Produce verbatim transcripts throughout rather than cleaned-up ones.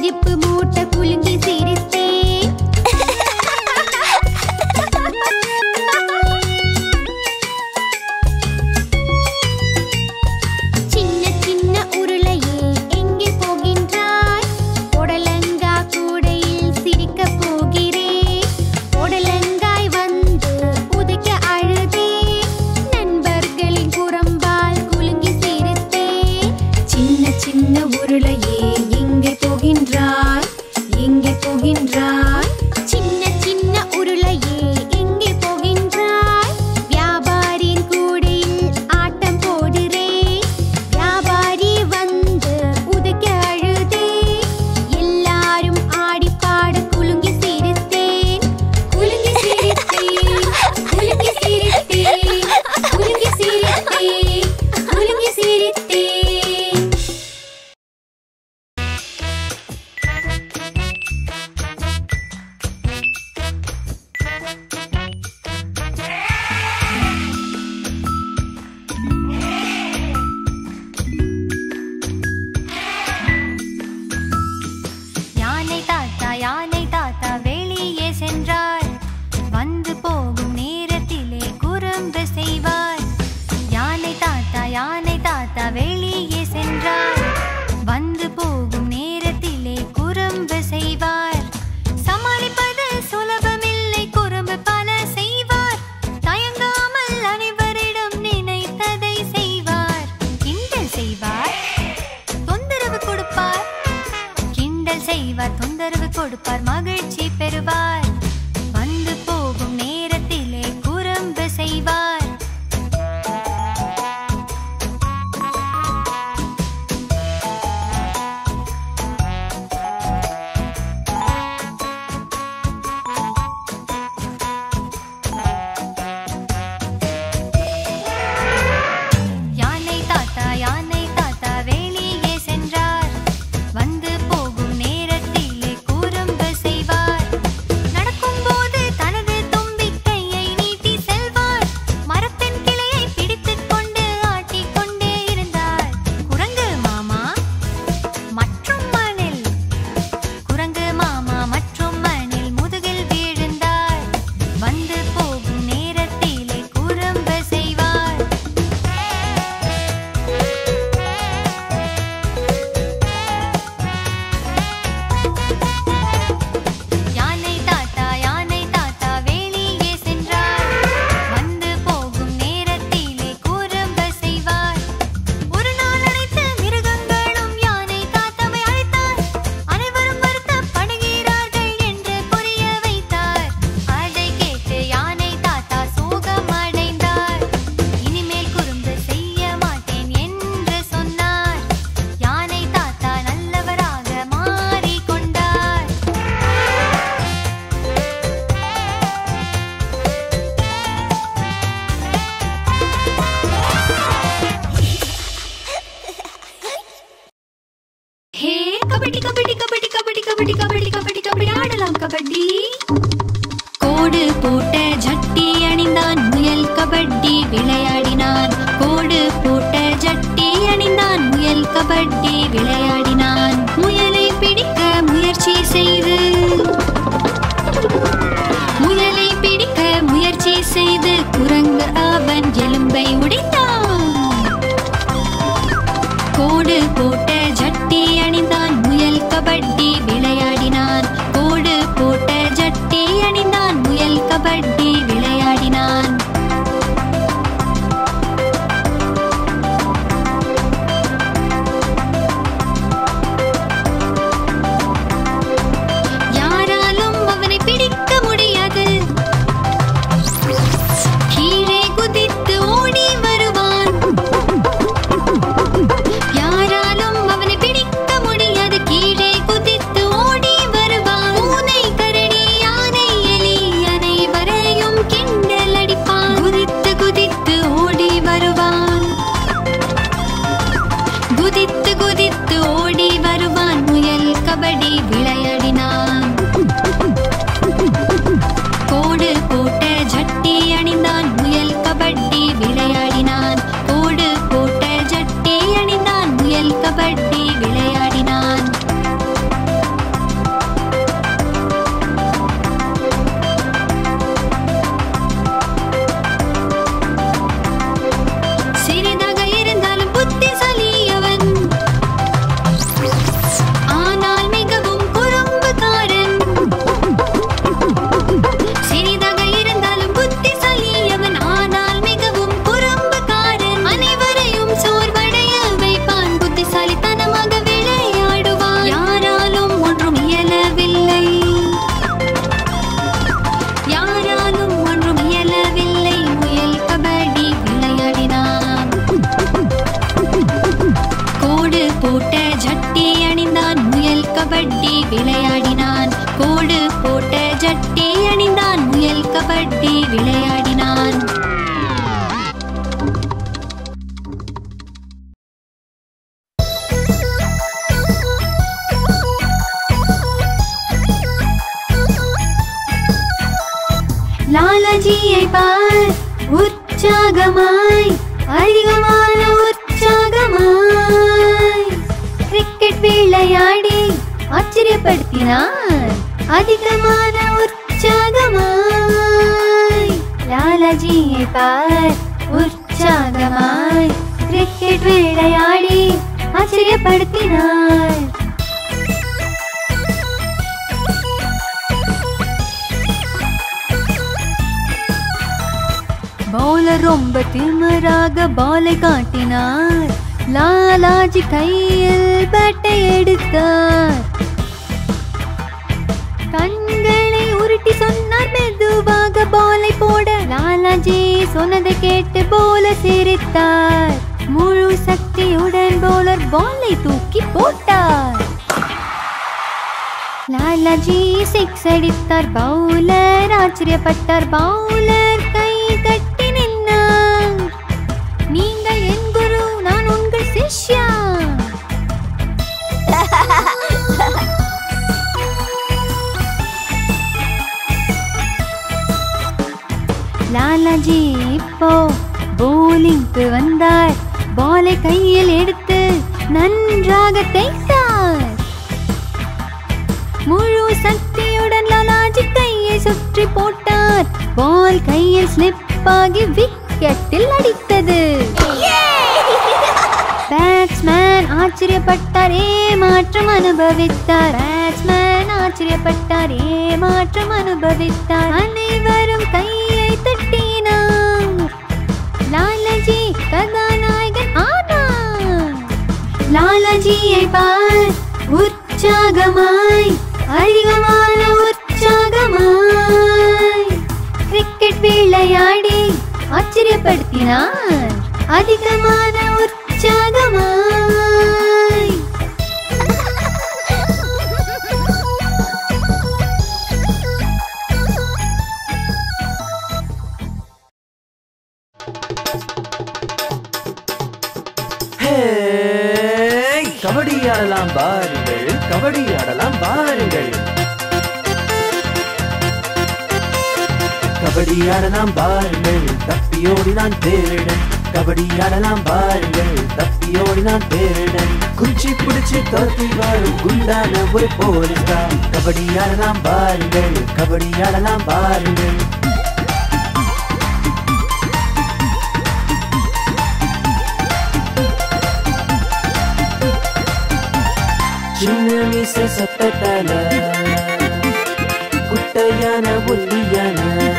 சிரிப்பு மூட்டை குலுங்கி சிரித்தேன். சின்ன சின்ன உருளையே எங்கே போகின்றாய்? புடலங்கா கூடையில் சிரிக்க போகிறேன். புடலங்காய் வந்து உதைக்க அழுதேன். நண்பர்களின் குரம்பால் குலுங்கி சிரித்தேன். சின்ன சின்ன உருளையே எங்கே போகின்றாய்? எங்கே போகின்றாய்? சின்ன சின்ன உருளையே எங்கே போகின்றாய்? வியாபாரியின் கூடையில் ஆட்டம் போடுறேன். வியாபாரி வந்து உதைக்க அழுதேன். எல்லாரும் ஆடி பாட குலுங்கி சிரித்தேன். குலுங்கி சிரித்தேன். குலுங்கி சிரித்தேன். குலுங்கி சிரித்தேன். குலுங்கி சிரித்தேன். யானை தாத்தா யானை தாத்தா வெளியே சென்றார். வந்து போகும் நேரத்திலே குறும்பு செய்வார். யானை தாத்தா யானை தாத்தா வெளியே சென்றார். வந்து போகும் நேரத்திலே குறும்பு செய்வார். சமாளிப்பது சுலபமில்லை, குறும்பு பல செய்வார். தயங்காமல் அனைவரிடம் நினைத்ததை செய்வார். கிண்டல் செய்வார், தொந்தரவு கொடுப்பார். கிண்டல் செய்வார், தொந்தரவு கொடுப்பார், மகிழ்ச்சி பெறுவார். வந்து போகும் நேரத்திலே குறும்பு செய்வார். யானை தாத்தா யானை தாத்தா வெளியே சென்றார். வந்து போகும் நேரத்திலே குறும்பு செய்வார். நடக்கும்போது தனது தும்பிக்கையை நீட்டி செல்வார். மரத்தின் கிளையை பிடித்துக் கொண்டு ஆட்டிக் கொண்டே இருந்தார். குரங்கு மாமா மற்றும் மணில் குரங்கு மாமா மற்றும் மணில் முதுகில் வீழ்ந்தார். வந்து போகும் நேரத்திலே குறும்பு செய்வார். யானை தாத்தா யானை தாத்தா வெளியே சென்றார். வந்து போகும் நேரத்திலே குறும்பு செய்வார். ஒரு நாள் அனைத்து மிருகங்களும் யானை தாத்தாவை அழைத்தார். அனைவரும் வருத்தப்படுகிறார்கள் என்று புரிய வைத்தார். அதை கேட்டு யானை தாத்தா சோகமடைந்தார். இனிமேல் குறும்பு செய்ய மாட்டேன் என்று சொன்னார். யானை தாத்தா நல்லவராக மாறிக்கொண்டார். ஹே கபடி கபடி கபடி கபடி கபடி கபடி கபடி கபடி ஆடலாம் கபடி. கோடு போட்ட ஜட்டி அணிந்தான் முயல் கபடி விளையாடினான். கோடு போட்ட ஜட்டி அணிந்தான் முயல் கபடி விளையாடினான். முயலை பிடிக்க முயற்சி செய்து முயலை பிடிக்க முயற்சி செய்து குரங்கு அவன் எலும்பை உடைத்தான். கோடு போட்ட ஜட்டி அணிந்தான் முயல் கபடி விளையாடினான். கோடு போட்ட ஜட்டி அணிந்தான் முயல் கபடி விளையாடினான். விளையாடினான். கோடு போட்ட ஜட்டி அணிந்தான், முயல் கபடி விளையாடினான். லாலாஜியை பார், உற்சாகமாய், அதிகமான உற்சாகமாய் கிரிக்கெட் விளையாடி ஆச்சரியப்படுத்தினார். அதிகமான உற்சாகமாய் லாலாஜியை பார், உற்சாகமாய் கிரிக்கெட் விளையாடி ஆச்சரியப்படுத்தினார். பவுலர் ரொம்ப திமிராக பாலை காட்டினார். லாலாஜி கையில் பேட்டை எடுத்தார். கண்களை உருட்டி சொன்னார், மெதுவாக பாலை போட. லாலாஜி சொன்னதை கேட்டு பவுலர் சிரித்தார். முழு சக்தியுடன் பவுலர் பாலை தூக்கி போட்டார். லாலாஜி சிக்ஸ் அடித்தார். பவுலர் ஆச்சரியப்பட்டார். பவுலர் கை கட்டி நின்றார். நீங்கள் என் குரு, நான் உங்கள் சிஷ்யா. லாலாஜி இப்போ போலிங்க்கு வந்தார். பாலை கையில் எடுத்து நன்றாக தேய்த்தார். முழு சக்தியுடன் லாலாஜி கையை சுற்றி போட்டார். பால் கையில் ஸ்லிப் ஆகி விக்கெட்டில் அடித்தது. பேட்ஸ்மேன் ஆச்சரியப்பட்டார், ஏமாற்றம் அனுபவித்தார். பேட்ஸ்மேன் ஆச்சரியப்பட்டார், ஏமாற்றம் அனுபவித்தார். அனைவரும் கையை தட்டினார். லாலாஜி கதாநாயகன் ஆனார். லாலாஜியை பார், உற்சாகமாய், அதிகமான உற்சாகமாய் கிரிக்கெட் விளையாடி ஆச்சரியப்படுத்தினார். அதிகமான உற்சாகமாய் கபடி ஆடலாம் பாருங்கள், கபடி ஆடலாம் பாருங்கள். கபடி ஆடலாம் பாருங்கள், தப்பியோடி நான் தேடன். கபடி ஆடலாம் பாருங்கள், தப்பியோடி நான் தேடன். குச்சி பிடிச்சி தோத்தி வரும் குண்டான ஒரு போலீஸ்கார். கபடி ஆடலாம் பாருங்கள், கபடி ஆடலாம் பாருங்கள். சின்ன மீசை சத்தத்தால குட்டையான ஒல்லியான.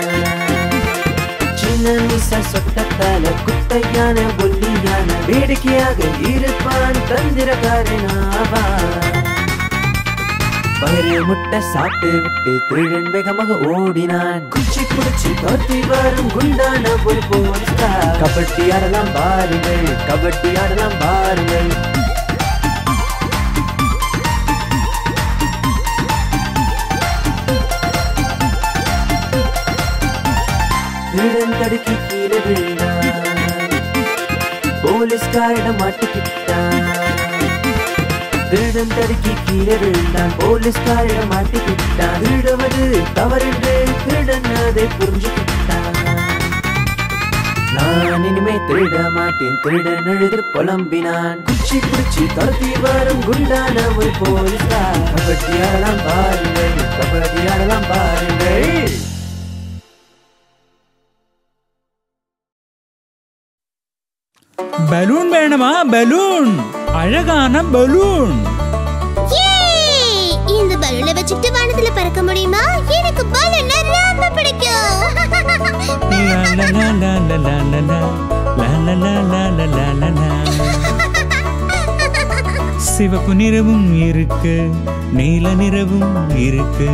சின்ன மீசை சொட்டத்தால குட்டையான ஒல்லியான. வேடிக்கையாக இருப்பான், தந்திரக்காரனாவான். பயிறு முட்டை சாப்பிட்டு விட்டு திருடன் வேகமாக ஓடினான். குச்சி பிடிச்சி தோத்தி வரும் குண்டான ஒரு போலீஸ்கார். கபடி ஆடலாம் பாருங்கள், கபடி ஆடலாம் பாருங்கள். திருடன் தடுக்கி கீழே விழுந்தான். போலீஸ்காரிடம் மாட்டிக்கிட்டான். திருடன் தடுக்கி கீழே விழுந்தான். போலீஸ்காரிடம் மாட்டிக்கிட்டான். திருடுவது தவறென்று திருடன் அதை புரிஞ்சுக்கிட்டான். நான் இனிமே திருட மாட்டேன், திருடன் அழுது புலம்பினான். குச்சி பிடிச்சி துரத்தி வரும் குண்டான ஒரு போலீஸ்கார். கபடி ஆடலாம் பாருங்கள், கபடி ஆடலாம் பாருங்கள். பலூன் வேணுமா? பலூன், அழகான பலூன். இந்த பலூனை வச்சுட்டு வானத்துல பறக்க முடியுமா? எனக்கு பலூன் ரொம்ப பிடிக்கும். சிவப்பு நிறமும் இருக்கு, நீல நிறமும் இருக்கு,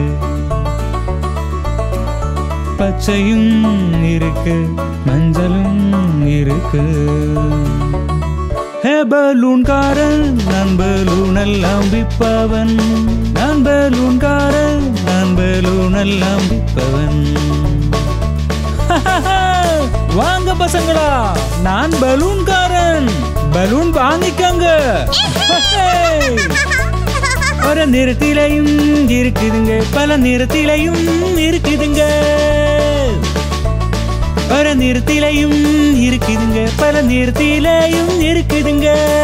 பச்சையும் இருக்கு, மஞ்சளும் இருக்கு. ஹே பலூன் காரன், நான் பலூன் எல்லாம் விப்பவன். நான் பலூன் பலூனெல்லாம் விற்பவன். வாங்க பசங்களா, நான் பலூன்காரன். பலூன் வாங்கிக்கங்க. ஒரு நிறத்திலையும் இருக்குதுங்க, பல நிறத்திலையும் இருக்குதுங்க. ஒரு நிறத்திலையும் இருக்குதுங்க, பல நிறத்திலையும் இருக்குதுங்க.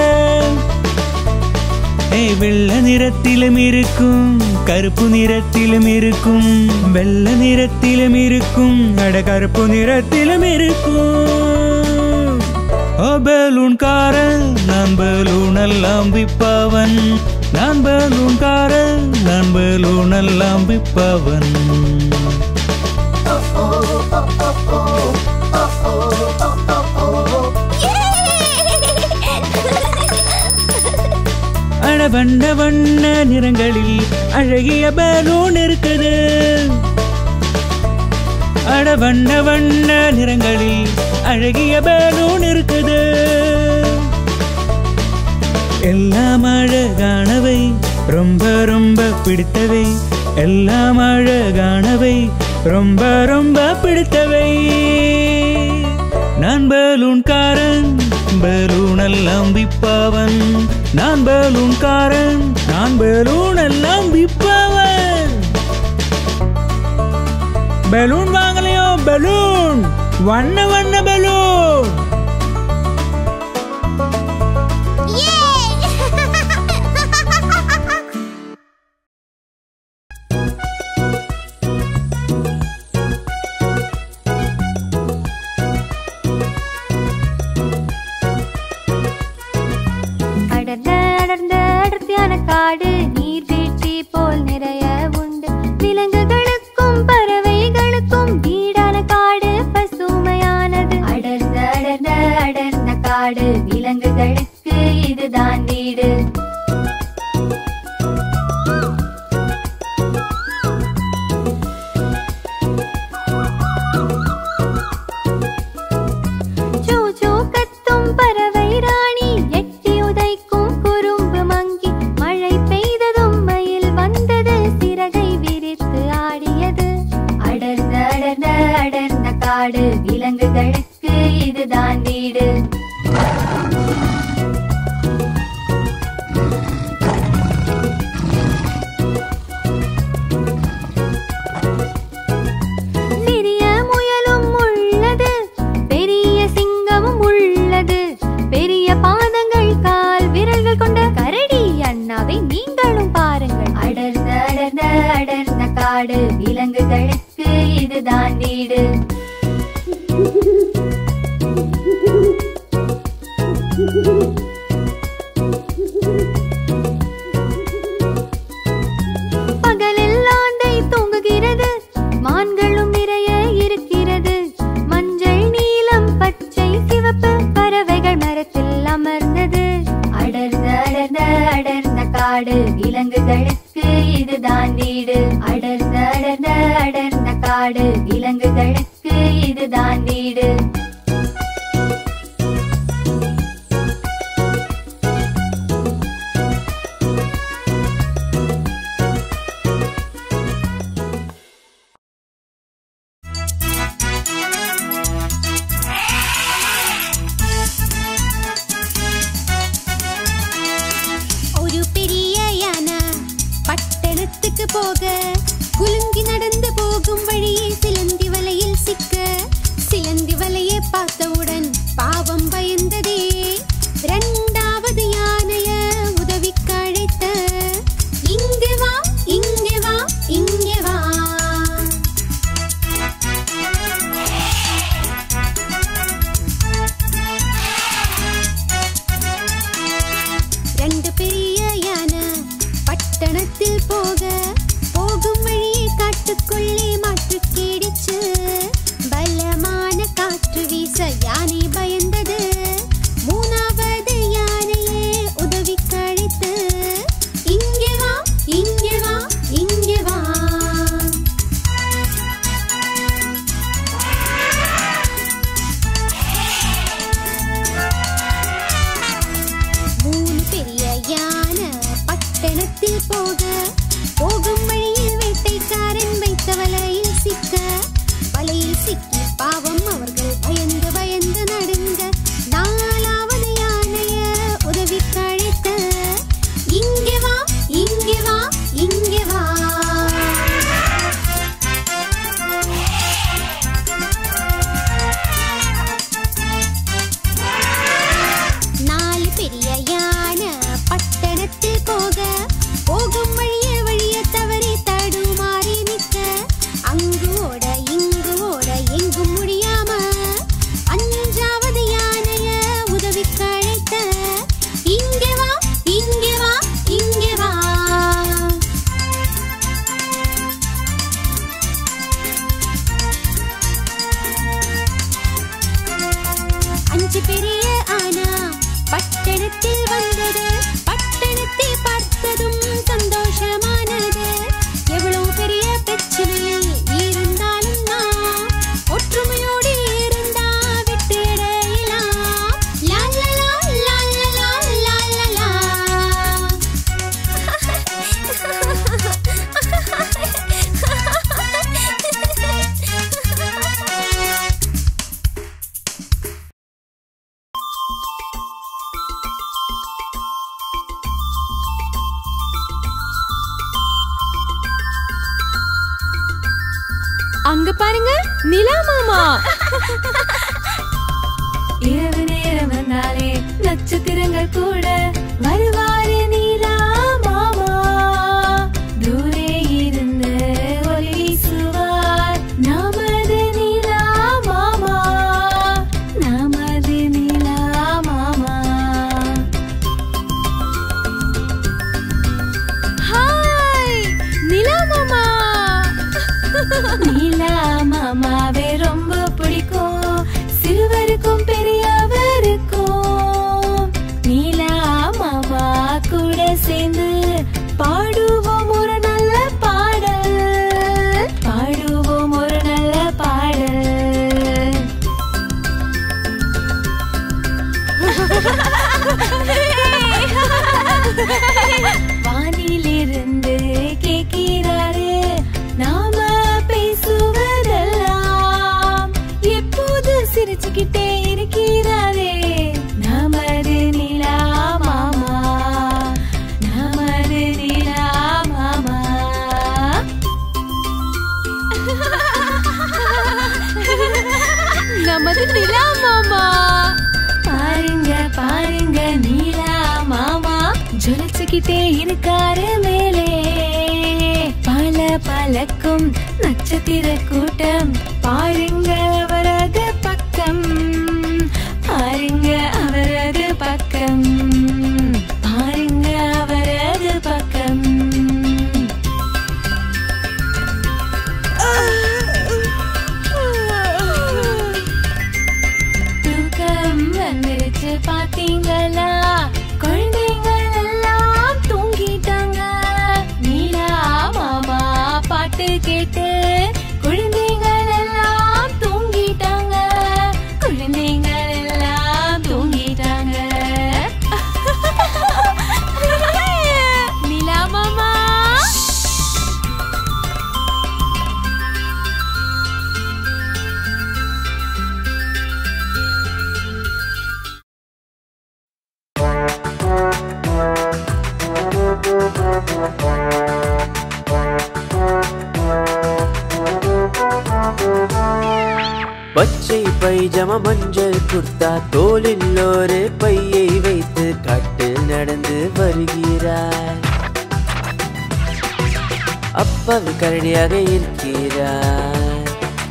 வெள்ளை நிறத்திலும் இருக்கும், கருப்பு நிறத்திலும் இருக்கும், வெள்ளை நிறத்திலும் இருக்கும், அட கருப்பு நிறத்திலும் இருக்கும். ஓ பலூன்காரன், நான் பலூன் எல்லாம் விற்பவன். நான் பலூன்காரன், நான் பலூன் எல்லாம் விற்பவன். அட வண்ண வண்ண நிறங்களில் அழகிய பலூன் இருக்குது. அட வண்ண வண்ண நிறங்களில் அழகிய பலூன் இருக்குது. எல்லாம் அழகானவை, ரொம்ப ரொம்ப பிடித்தவை. எல்லாம் அழகானவை, ரொம்ப ரொம்ப பிடித்தவை. நான் பலூன்காரன், பலூன் எல்லாம் விற்பவன். நான் பலூன்காரன், நான் பலூன் எல்லாம் விற்பவன். பலூன் வாங்கலையோ? பலூன், வண்ண வண்ண பலூன். காடு நீர்வீழ்ச்சி போல் நிறைய உண்டு. விலங்குகளுக்கும் பறவைகளுக்கும் வீடான காடு பசுமையானது. அடர்ந்த அடர்ந்த அடர்ந்த காடு, விலங்குகளுக்கு இதுதான் வீடு. சூ கத்தும் பறவை ராணி, எட்டி உதைக்கும் குறும்பு மங்கி, மழை பெய்ததும் மயில் வந்தது, சிறகை விரித்து ஆடியது. அடர்ந்த அடர்ந்த அடர்ந்த காடு, விலங்குகளுக்கு இதுதான் வீடு. சிறிய முயலும் உள்ளது, பெரிய சிங்கமும் உள்ளது. பெரிய பாதங்கள், கால் விரல்கள் கொண்ட கரடி அண்ணாவை நீங்களும் பாருங்கள். அடர்ந்த அடர்ந்த அடர்ந்த காடு, விலங்குகளுக்கு இதுதான் வீடு. பகலில் ஆந்தை தூங்குகிறது, மான்களும் நிறைய இருக்கிறது. மஞ்சள் நீலம் பச்சை சிவப்பு பறவைகள் மரத்தில் அமர்ந்தது. அடர்ந்த அடர்ந்த அடர்ந்த காடு, விலங்குகளுக்கு இதுதான் வீடு. அடர்ந்த அடர்ந்த அடர்ந்த காடு, விலங்குகளுக்கு இதுதான் வீடு. ஒரு பெரிய யானை பட்டணத்துக்கு போக, குலுங்கி நடந்து போகும் வழியே சிலந்தி வலையில் சிக்க. சிலந்தி வலையை பார்த்தவுடன் பாவம் பயந்ததே. இரண்டாவது யானைய உதவிக்கு அழைத்த, இங்கே வா இங்கே வா இங்கே வா. ரெண்டு பெரிய யானை பட்டணத்தில் போக, போகும் வழியே காட்டுக்குள்ளே மாற்று கேடிச்சு. பலமான காற்று வீச யானை பயந்தது. அங்க பாருங்க நிலா மாமா. இரவு நேரம் வந்தாலே நட்சத்திரங்கள் கூட வருவாரு நிலா மாமா. தூரே இருந்து ஒளி வீசுவார் நமது நிலா மாமா, நமது நிலா மாமா. ஹாய் நிலா மாமா. நிலா மாமாவே ரொம்ப பிடிக்கும் சிறுவருக்கும் பெரியவருக்கும். நிலா மாமா கூட சேர்ந்து பாடுவோம் ஒரு நல்ல பாடல், பாடுவோம் ஒரு நல்ல பாடல். வானிலிருந்து கேட்கிறாரு நாம பேசுவதெல்லாம், எப்போது சிரிச்சுக்கிட்டே இருக்கிறாரே நமது நிலா மாமா, நமது நிலா மாமா. நமது நிலா மாமா. பாருங்க பாருங்க நிலா மாமா ஜொலிச்சுக்கிட்டே இருக்காரு மேலே. பல பலக்கும் நட்சத்திர கூட்டம் பாருங்க அவரது பக்கம், பாருங்க அவரது பக்கம், பாருங்க அவரது பக்கம். தூக்கம் வந்துருச்சு பாத்தீங்களா, குழந்தைகள் எல்லாம் தூங்கிட்டாங்க. நிலா மாமா பாட்டு கேட்டு குழந்தைகள் எல்லாம் தூங்கிட்டாங்க, குழந்தைகள் எல்லாம் தூங்கிட்டாங்க. நிலா மாமா. பச்சை பைஜாமா மஞ்சள் குர்த்தா தோளில் ஒரு பையை வைத்து காட்டில் நடந்து வருகிறார். அப்பாவி கரடியாக இருக்கிறார்.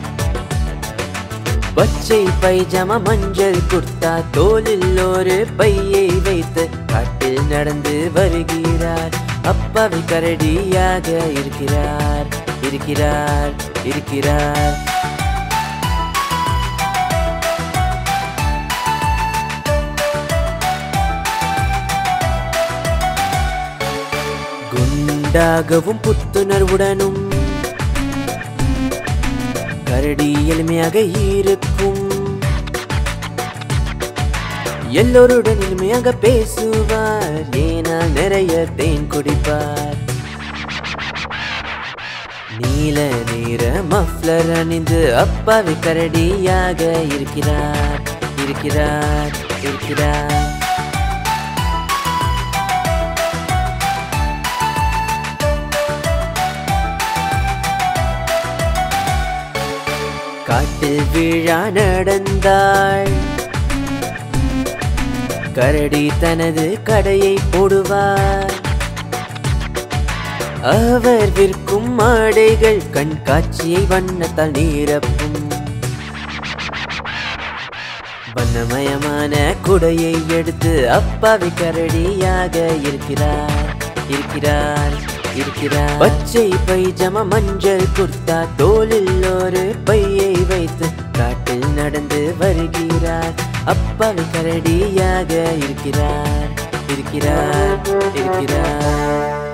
பச்சை பைஜாமா மஞ்சள் குர்த்தா தோளில் ஒரு பையை வைத்து காட்டில் நடந்து வருகிறார். அப்பாவி கரடியாக இருக்கிறார், இருக்கிறார், இருக்கிறார். குண்டாகவும் புத்துணர்வுடனும் கரடி எளிமையாக இருக்கும். எல்லோருடன் எளிமையாக பேசுவார், ஏனால் நிறைய தேன் குடிப்பார். நீல நீர மஃப்ளர் அணிந்து அப்பாவி கரடியாக இருக்கிறார், இருக்கிறார், இருக்கிறார். காட்டில் விழா நடந்தாள். கரடி தனது கடையை போடுவார். அவர் விற்கும் ஆடைகள் கண்காட்சியை வண்ணத்தால் நிரப்பும். வண்ணமயமான குடையை எடுத்து அப்பாவி கரடியாக இருக்கிறார், இருக்கிறார், இருக்கிறார். பச்சை பைஜாமா மஞ்சள் குர்த்தா தோளில் ஒரு பையை வைத்து காட்டில் நடந்து வருகிறார். அப்பாவி கரடியாக இருக்கிறார், இருக்கிறார், இருக்கிறார்.